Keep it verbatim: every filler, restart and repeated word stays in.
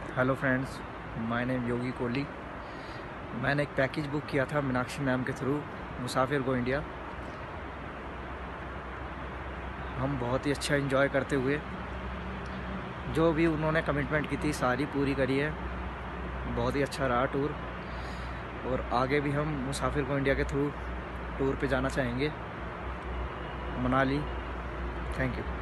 Hello friends, my name Yogi Kohli. मैंने एक package book किया था मीनाक्षी मैम के थ्रू, मुसाफिर गो इंडिया। हम बहुत ही अच्छा एंजॉय करते हुए जो भी उन्होंने कमिटमेंट की थी सारी पूरी करी है। बहुत ही अच्छा रहा टूर, और आगे भी हम मुसाफिर गो इंडिया के थ्रू टूर पे जाना चाहेंगे, मनाली। Thank you.